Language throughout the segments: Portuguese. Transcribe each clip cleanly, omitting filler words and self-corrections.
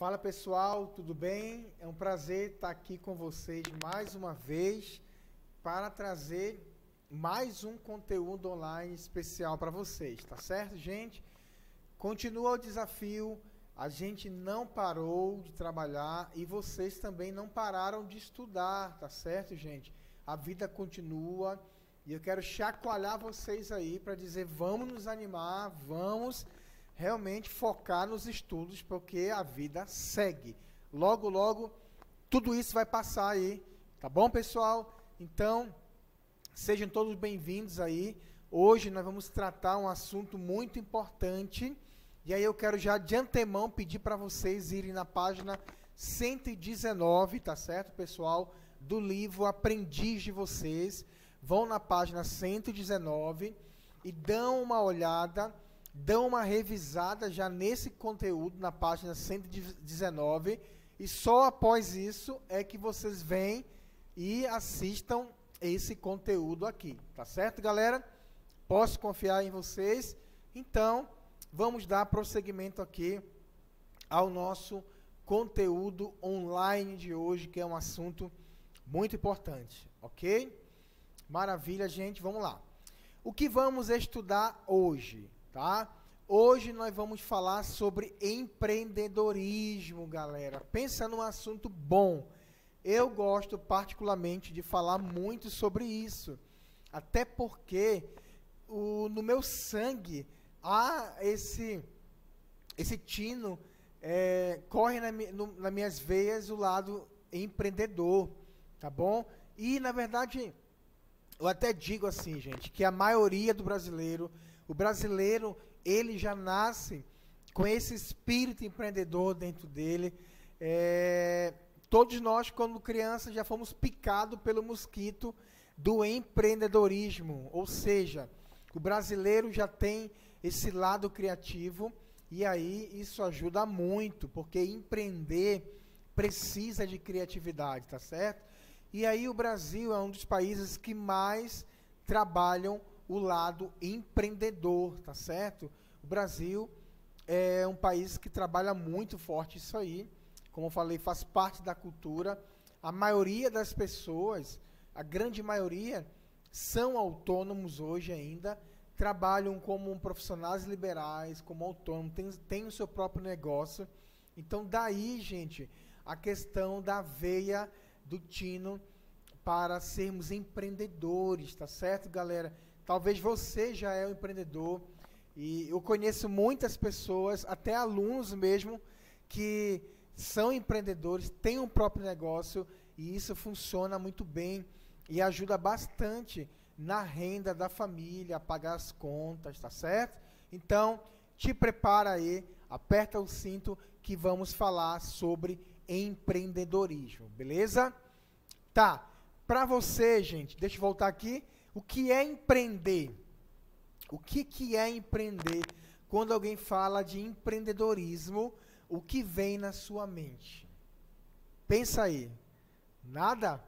Fala pessoal, tudo bem? É um prazer estar aqui com vocês mais uma vez para trazer mais um conteúdo online especial para vocês, tá certo, gente? Continua o desafio, a gente não parou de trabalhar e vocês também não pararam de estudar, tá certo, gente? A vida continua e eu quero chacoalhar vocês aí para dizer, vamos nos animar, vamos realmente focar nos estudos, porque a vida segue. Logo, logo, tudo isso vai passar aí, tá bom, pessoal? Então, sejam todos bem-vindos aí. Hoje nós vamos tratar um assunto muito importante, e aí eu quero já de antemão pedir para vocês irem na página 119, tá certo, pessoal? Do livro Aprendiz de Vocês. Vão na página 119 e dão uma olhada, dão uma revisada já nesse conteúdo na página 119 e só após isso é que vocês vêm e assistam esse conteúdo aqui, tá certo, galera? Posso confiar em vocês? Então, vamos dar prosseguimento aqui ao nosso conteúdo online de hoje, que é um assunto muito importante, ok? Maravilha, gente, vamos lá. O que vamos estudar hoje? Tá? Hoje nós vamos falar sobre empreendedorismo, galera. Pensa num assunto bom. Eu gosto particularmente de falar muito sobre isso. Até porque no meu sangue há esse tino, corre nas minhas veias o lado empreendedor, tá bom? E, na verdade, eu até digo assim, gente, que a maioria do brasileiro, o brasileiro, ele já nasce com esse espírito empreendedor dentro dele. Todos nós, quando crianças, já fomos picados pelo mosquito do empreendedorismo. Ou seja, o brasileiro já tem esse lado criativo e aí isso ajuda muito, porque empreender precisa de criatividade, tá certo? E aí o Brasil é um dos países que mais trabalham o lado empreendedor, tá certo? O Brasil é um país que trabalha muito forte isso aí. Como eu falei, faz parte da cultura. A maioria das pessoas, a grande maioria, são autônomos hoje ainda, trabalham como profissionais liberais, como autônomos, tem o seu próprio negócio. Então, daí, gente, a questão da veia do tino para sermos empreendedores, tá certo, galera? Talvez você já é um empreendedor e eu conheço muitas pessoas, até alunos mesmo, que são empreendedores, têm um próprio negócio e isso funciona muito bem e ajuda bastante na renda da família, a pagar as contas, tá certo? Então, te prepara aí, aperta o cinto que vamos falar sobre empreendedorismo, beleza? Tá, para você, gente, deixa eu voltar aqui. O que é empreender? O que é empreender? Quando alguém fala de empreendedorismo, o que vem na sua mente? Pensa aí. Nada?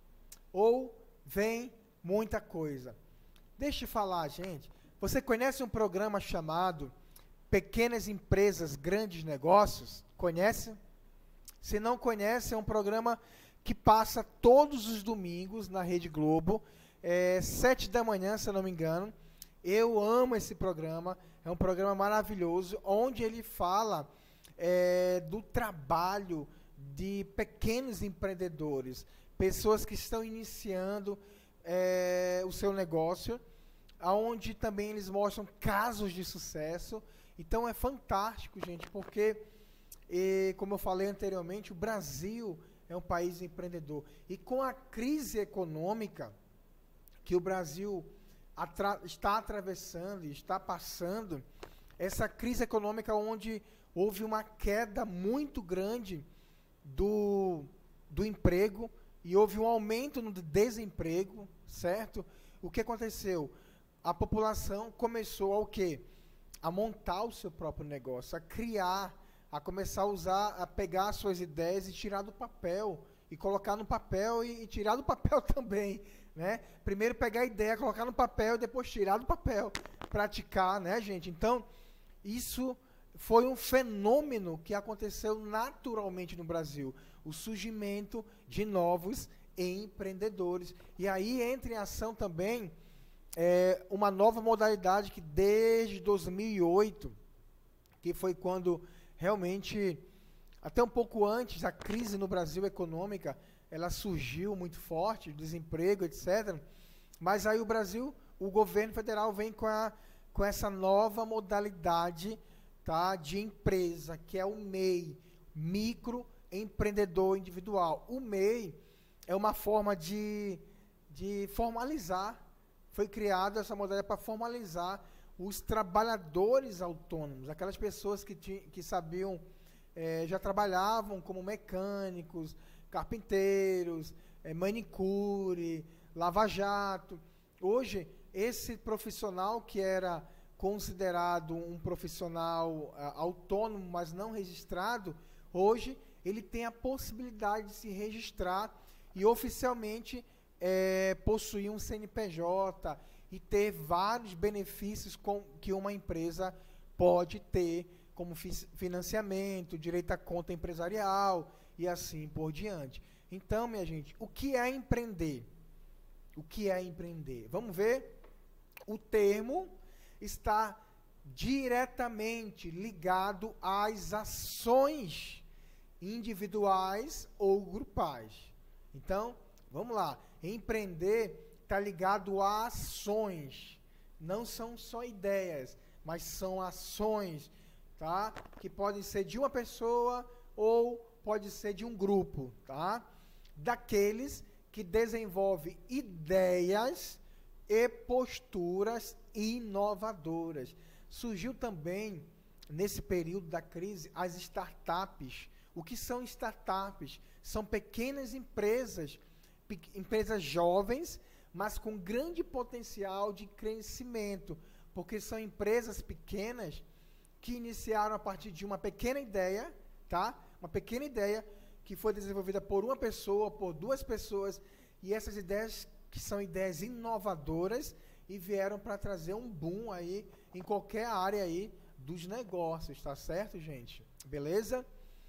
Ou vem muita coisa? Deixa eu falar, gente. Você conhece um programa chamado Pequenas Empresas, Grandes Negócios? Conhece? Se não conhece, é um programa que passa todos os domingos na Rede Globo, 7 da manhã, se eu não me engano. Eu amo esse programa, é um programa maravilhoso, onde ele fala do trabalho de pequenos empreendedores, pessoas que estão iniciando o seu negócio, onde também eles mostram casos de sucesso. Então é fantástico, gente, porque, como eu falei anteriormente, o Brasil é um país empreendedor. E com a crise econômica que o Brasil está atravessando e está passando, essa crise econômica onde houve uma queda muito grande do emprego e houve um aumento no desemprego, certo? O que aconteceu? A população começou a o quê? A montar o seu próprio negócio, a criar, a começar a usar, a pegar as suas ideias e tirar do papel, e colocar no papel e tirar do papel também, né? Primeiro pegar a ideia, colocar no papel e depois tirar do papel, praticar, né, gente? Então, isso foi um fenômeno que aconteceu naturalmente no Brasil, o surgimento de novos empreendedores. E aí entra em ação também uma nova modalidade que desde 2008, que foi quando realmente, até um pouco antes, a crise no Brasil econômica, ela surgiu muito forte, desemprego, etc. Mas aí o Brasil, o governo federal vem com essa nova modalidade, tá, de empresa, que é o MEI, microempreendedor individual. O MEI é uma forma de formalizar, foi criada essa modalidade para formalizar os trabalhadores autônomos, aquelas pessoas que sabiam, já trabalhavam como mecânicos, carpinteiros, manicure, lava-jato. Hoje, esse profissional que era considerado um profissional autônomo, mas não registrado, hoje ele tem a possibilidade de se registrar e oficialmente possuir um CNPJ e ter vários benefícios que uma empresa pode ter, como financiamento, direito à conta empresarial e assim por diante. Então, minha gente, o que é empreender? O que é empreender? Vamos ver? O termo está diretamente ligado às ações individuais ou grupais. Então, vamos lá. Empreender está ligado a ações. Não são só ideias, mas são ações, tá? Que podem ser de uma pessoa ou pode ser de um grupo, tá? Daqueles que desenvolvem ideias e posturas inovadoras. Surgiu também, nesse período da crise, as startups. O que são startups? São pequenas empresas, empresas jovens, mas com grande potencial de crescimento, porque são empresas pequenas que iniciaram a partir de uma pequena ideia, tá? Uma pequena ideia que foi desenvolvida por uma pessoa, por duas pessoas, e essas ideias que são ideias inovadoras e vieram para trazer um boom aí em qualquer área aí dos negócios, tá certo, gente? Beleza?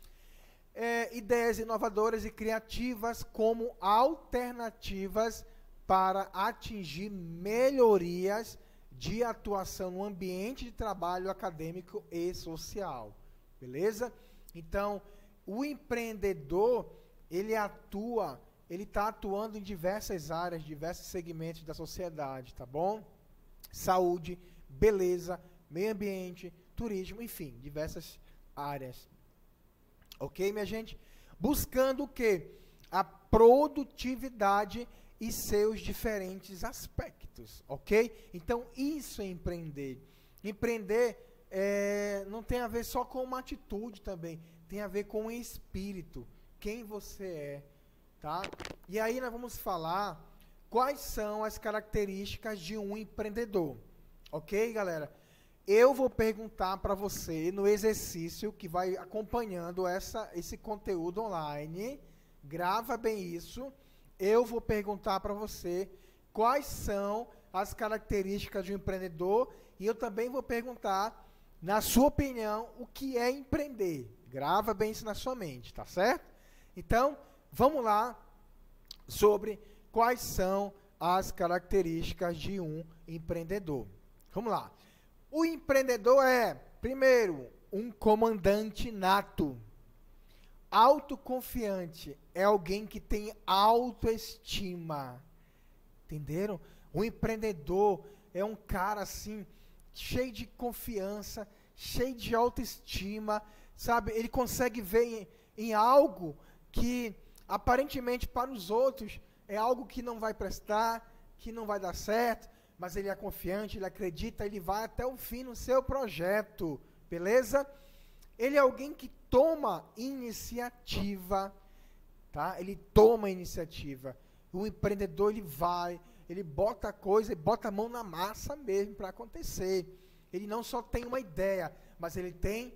Ideias inovadoras e criativas como alternativas para atingir melhorias de atuação no ambiente de trabalho acadêmico e social. Beleza? Então, o empreendedor, ele está atuando em diversas áreas, diversos segmentos da sociedade, tá bom? Saúde, beleza, meio ambiente, turismo, enfim, diversas áreas. Ok, minha gente? Buscando o quê? A produtividade e seus diferentes aspectos, ok? Então, isso é empreender. Empreender não tem a ver só com uma atitude também, tem a ver com o espírito, quem você é, tá? E aí nós vamos falar quais são as características de um empreendedor, ok, galera? Eu vou perguntar para você no exercício que vai acompanhando esse conteúdo online, grava bem isso. Eu vou perguntar para você quais são as características de um empreendedor e eu também vou perguntar, na sua opinião, o que é empreender. Grava bem isso na sua mente, tá certo? Então, vamos lá sobre quais são as características de um empreendedor. Vamos lá. O empreendedor é, primeiro, um comandante nato. Autoconfiante é alguém que tem autoestima. Entenderam? O empreendedor é um cara assim, cheio de confiança, cheio de autoestima, sabe? Ele consegue ver em algo que aparentemente para os outros é algo que não vai prestar, que não vai dar certo, mas ele é confiante, ele acredita, ele vai até o fim no seu projeto, beleza? Ele é alguém que toma iniciativa, tá? Ele toma iniciativa. O empreendedor, ele bota a coisa, ele bota a mão na massa mesmo para acontecer. Ele não só tem uma ideia, mas ele tem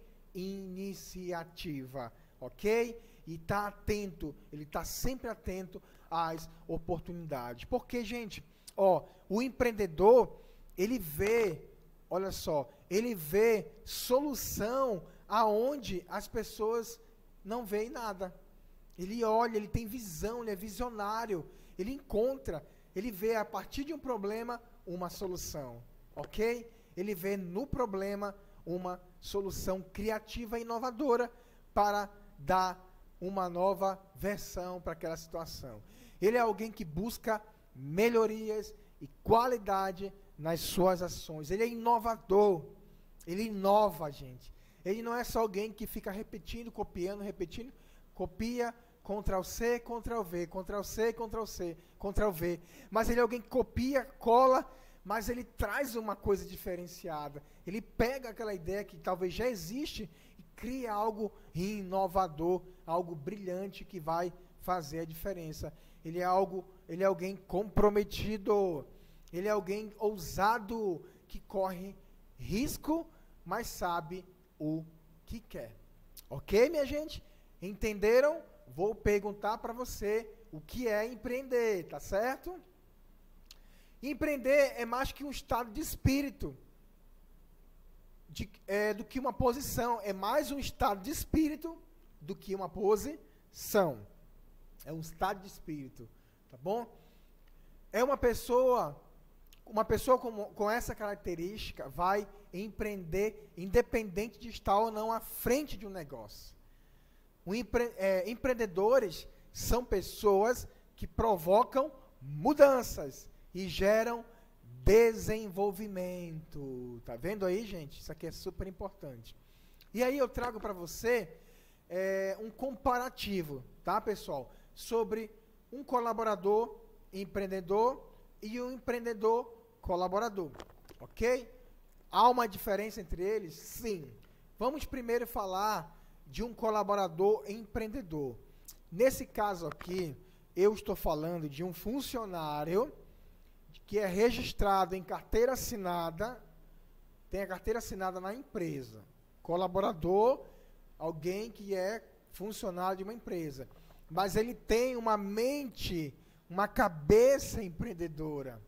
iniciativa, ok? E está atento, ele está sempre atento às oportunidades. Porque, gente, o empreendedor, ele vê, olha só, ele vê solução aonde as pessoas não veem nada. Ele olha, ele tem visão, ele é visionário, ele encontra, ele vê a partir de um problema uma solução, ok? Ele vê no problema uma solução criativa e inovadora para dar uma nova versão para aquela situação. Ele é alguém que busca melhorias e qualidade nas suas ações. Ele é inovador. Ele inova, gente. Ele não é só alguém que fica repetindo, copiando, repetindo. Copia, Ctrl+C, Ctrl+V, Ctrl+C, Ctrl+C, Ctrl+V. Mas ele é alguém que copia, cola, mas ele traz uma coisa diferenciada. Ele pega aquela ideia que talvez já existe e cria algo inovador, algo brilhante que vai fazer a diferença. Ele é alguém comprometido. Ele é alguém ousado que corre risco, mas sabe o que quer. Ok, minha gente? Entenderam? Vou perguntar para você o que é empreender, tá certo? Empreender é mais que um estado de espírito, do que uma posição. É mais um estado de espírito do que uma posição. É um estado de espírito, tá bom? É uma pessoa com essa característica vai empreender independente de estar ou não à frente de um negócio. Empreendedores são pessoas que provocam mudanças e geram desenvolvimento. Tá vendo aí, gente? Isso aqui é super importante. E aí eu trago para você um comparativo, tá, pessoal? Sobre um colaborador empreendedor e um empreendedor colaborador, ok? Há uma diferença entre eles? Sim. Vamos primeiro falar de um colaborador empreendedor. Nesse caso aqui, eu estou falando de um funcionário que é registrado em carteira assinada, tem a carteira assinada na empresa. Colaborador, alguém que é funcionário de uma empresa. Mas ele tem uma mente, uma cabeça empreendedora.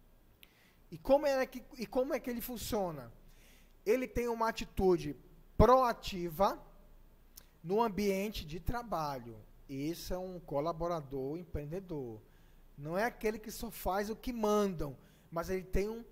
E como é que ele funciona? Ele tem uma atitude proativa no ambiente de trabalho. Esse é um colaborador empreendedor. Não é aquele que só faz o que mandam, mas ele tem um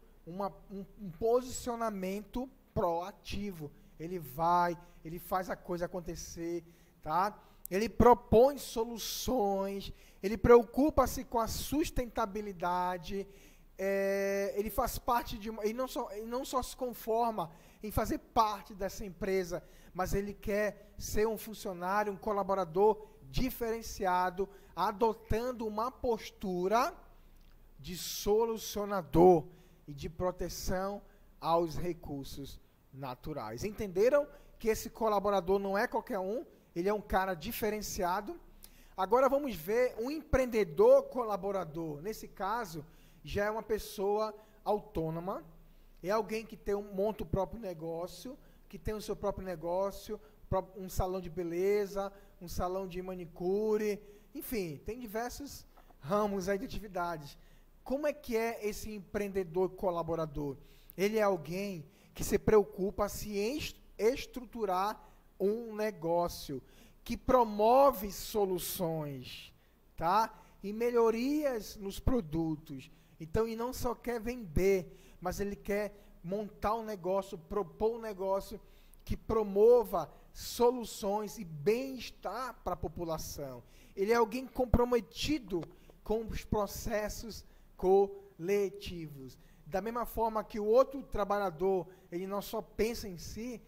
posicionamento proativo. Ele vai, ele faz a coisa acontecer, tá? Ele propõe soluções, ele preocupa-se com a sustentabilidade, ele faz parte de uma... Ele não só se conforma em fazer parte dessa empresa, mas ele quer ser um funcionário, um colaborador diferenciado, adotando uma postura de solucionador e de proteção aos recursos naturais. Entenderam que esse colaborador não é qualquer um, ele é um cara diferenciado. Agora vamos ver um empreendedor colaborador. Nesse caso, já é uma pessoa autônoma, é alguém que monta o próprio negócio, que tem o seu próprio negócio, um salão de beleza, um salão de manicure, enfim, tem diversos ramos aí de atividades. Como é que é esse empreendedor colaborador? Ele é alguém que se preocupa em se estruturar um negócio, que promove soluções, tá? E melhorias nos produtos. Então, ele não só quer vender, mas ele quer montar um negócio, propor um negócio que promova soluções e bem-estar para a população. Ele é alguém comprometido com os processos coletivos. Da mesma forma que o outro trabalhador, ele não só pensa em si,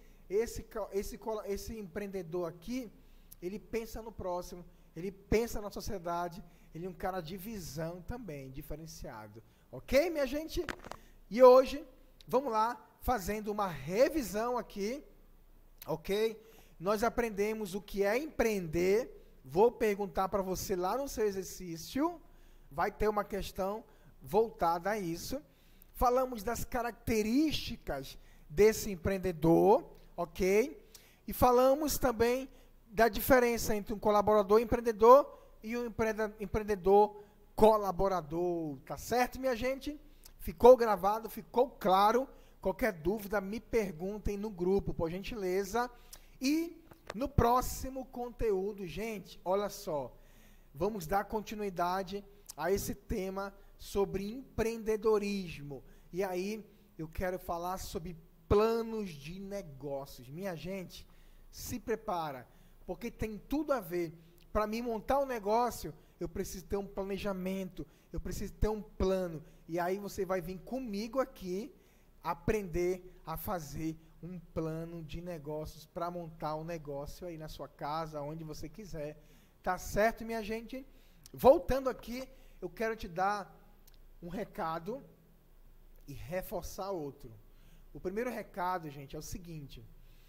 esse empreendedor aqui, ele pensa no próximo, ele pensa na sociedade, ele é um cara de visão também, diferenciado. Ok, minha gente? E hoje, vamos lá, fazendo uma revisão aqui, ok? Nós aprendemos o que é empreender. Vou perguntar para você lá no seu exercício, vai ter uma questão voltada a isso. Falamos das características desse empreendedor, ok? E falamos também da diferença entre um colaborador empreendedor e um empreendedor colaborador, tá certo, minha gente? Ficou gravado, ficou claro Qualquer dúvida, me perguntem no grupo, por gentileza. E no próximo conteúdo, gente, olha só, vamos dar continuidade a esse tema sobre empreendedorismo. E aí, eu quero falar sobre planos de negócios. Minha gente, se prepara, porque tem tudo a ver. Para mim montar um negócio, eu preciso ter um planejamento, eu preciso ter um plano. E aí você vai vir comigo aqui aprender a fazer um plano de negócios para montar um negócio aí na sua casa, onde você quiser. Tá certo, minha gente? Voltando aqui, eu quero te dar um recado e reforçar outro. O primeiro recado, gente, é o seguinte: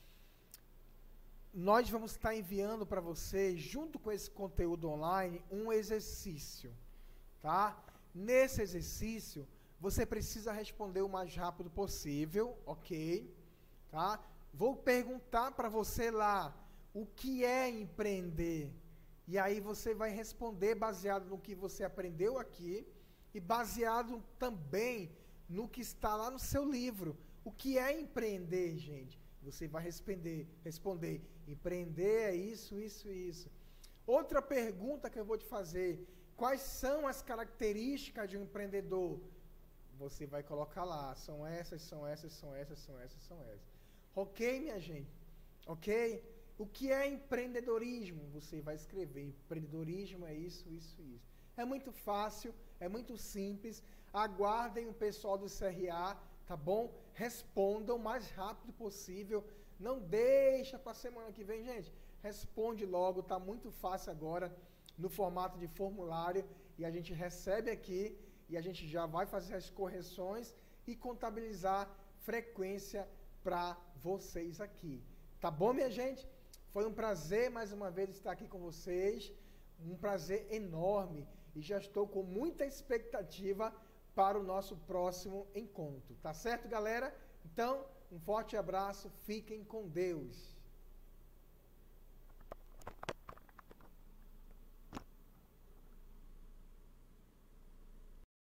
nós vamos estar enviando para você, junto com esse conteúdo online, um exercício, tá? Nesse exercício, você precisa responder o mais rápido possível, ok? Tá? Vou perguntar para você lá, o que é empreender? E aí você vai responder baseado no que você aprendeu aqui e baseado também no que está lá no seu livro. O que é empreender, gente? Você vai responder, empreender é isso, isso e isso. Outra pergunta que eu vou te fazer, quais são as características de um empreendedor? Você vai colocar lá, são essas, são essas, são essas, são essas, são essas. Ok, minha gente? Ok? O que é empreendedorismo? Você vai escrever, empreendedorismo é isso, isso e isso. É muito fácil, é muito simples. Aguardem o pessoal do CRA, tá bom? Respondam o mais rápido possível. Não deixa para a semana que vem, gente. Responde logo, tá muito fácil agora, no formato de formulário. E a gente recebe aqui e a gente já vai fazer as correções e contabilizar frequência para vocês aqui. Tá bom, minha gente? Foi um prazer mais uma vez estar aqui com vocês. Um prazer enorme. E já estou com muita expectativa para o nosso próximo encontro. Tá certo, galera? Então, um forte abraço. Fiquem com Deus.